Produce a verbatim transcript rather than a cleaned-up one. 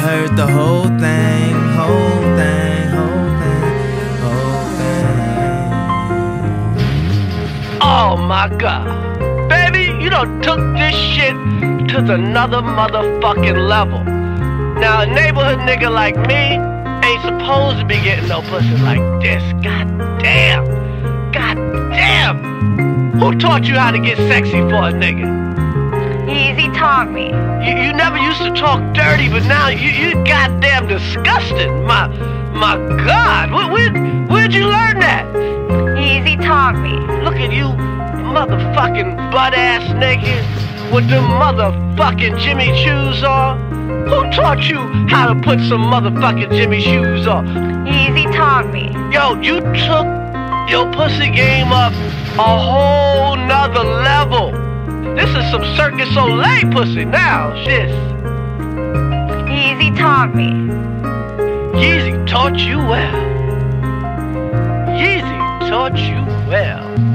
heard the whole thing, whole thing, whole thing, whole thing. Oh my God. Baby, you done took this shit to another motherfucking level. Now a neighborhood nigga like me ain't supposed to be getting no pussy like this. God damn. God damn. Who taught you how to get sexy for a nigga? Easy taught me. You, you never used to talk dirty, but now you you goddamn disgusting. My my God, where, where, where'd you learn that? Easy taught me. Look at you, motherfucking butt-ass naked with them motherfucking Jimmy Choos on. Who taught you how to put some motherfucking Jimmy Shoes on? Easy taught me. Yo, you took your pussy game up a whole nother level. This is some Cirque du Soleil pussy now, shit. Easy taught me. Yeezy taught you well. Yeezy taught you well.